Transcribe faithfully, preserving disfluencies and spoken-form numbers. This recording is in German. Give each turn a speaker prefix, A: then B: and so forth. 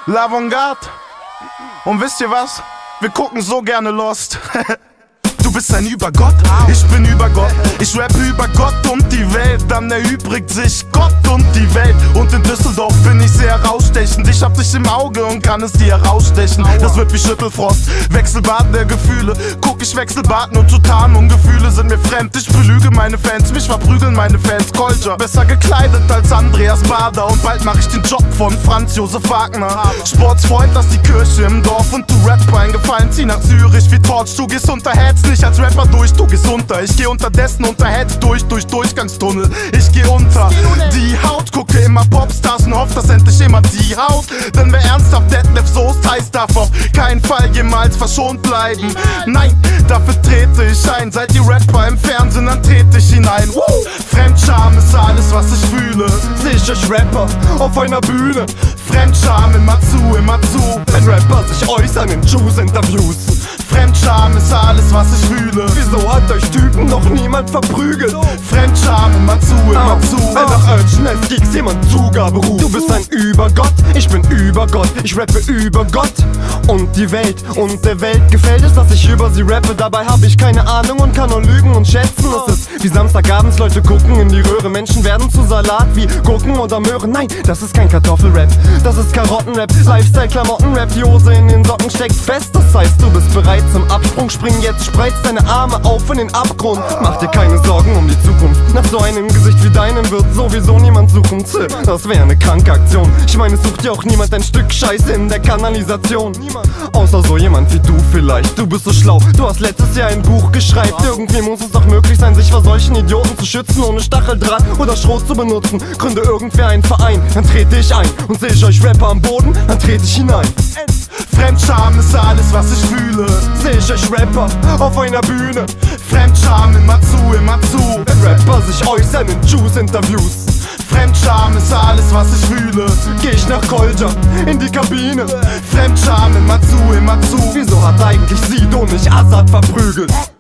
A: L'Avantgarde. Und wisst ihr was? Wir gucken so gerne Lost. Du bist ein Übergott, ich bin über Gott. Ich rappe über Gott und die Welt. Dann erübrigt sich Gott und die Welt. Und in Düsseldorf bin ich sehr herausstechend. Ich hab dich im Auge und kann es dir herausstechen. Das wird wie Schüttelfrost, Wechselbad der Gefühle. Guck, ich Wechselbad nur zu tarnen und Gefühle sind mir fremd. Ich belüge meine Fans, mich verprügeln meine Fans. Culture, besser gekleidet als Andreas Bader. Und bald mach ich den Job von Franz Josef Wagner. Sportsfreund, das ist die Kirche im Dorf. Und du Rap eingefallen, zieh nach Zürich wie Torch. Du gehst unter Heads, nicht als Rapper durch, du gehst unter. Ich geh unterdessen unter Heads durch, durch Durchgangstunnel. Ich geh unter die Haut, gucke immer Popstars und hoff, dass endlich jemand die haut. Denn wer ernsthaft Detlef Soest heißt, darf auf keinen Fall jemals verschont bleiben. Nein, dafür trete ich ein. Seid ihr Rapper im Fernsehen, dann trete ich hinein. Woo! Fremdscham ist alles, was ich fühle. Seh ich euch Rapper auf einer Bühne. Fremdscham immer zu, immer zu. Wenn Rapper sich äußern in Juice-Interviews. Fremdscham ist alles, was ich fühle. Wieso hat euch Typen noch niemand verprügelt? Fremdscham immer zu, immer oh, zu. Wenn nach Urchin Geeks jemand Zugabe ruft. Du bist ein Übergott, ich bin über Gott. Ich rappe über Gott und die Welt. Und der Welt gefällt es, dass ich über sie rappe. Dabei habe ich keine Ahnung und kann nur lügen und schätzen. Es ist wie Samstagabends, Leute gucken in die Röhre. Menschen werden zu Salat wie Gurken oder Möhren. Nein, das ist kein Kartoffelrap, das ist Karottenrap. Lifestyle-Klamottenrap, die Hose in den Socken steckt fest. Das heißt, du bist bereit zum Absprung, spring jetzt, spreiz deine Arme auf in den Abgrund. Mach dir keine Sorgen um die Zukunft. Nach so einem Gesicht wie deinem wird sowieso niemand suchen. Zäh, das wäre eine kranke Aktion. Ich meine, es sucht ja auch niemand ein Stück Scheiße in der Kanalisation. Außer so jemand wie du vielleicht. Du bist so schlau, du hast letztes Jahr ein Buch geschreibt. Irgendwie muss es doch möglich sein, sich vor solchen Idioten zu schützen, ohne Stacheldraht oder Schrot zu benutzen. Gründe irgendwer einen Verein, dann trete ich ein. Und sehe ich euch Rapper am Boden, dann trete ich hinein. Fremdscham ist alles, was ich fühle. Seh ich euch Rapper auf einer Bühne. Fremdscham immer zu, immer zu. Wenn Rapper sich äußern in Juice-Interviews. Fremdscham ist alles, was ich fühle. Geh ich nach Culture in die Kabine. Fremdscham immer zu, immer zu. Wieso hat eigentlich Sido nicht Assad verprügelt?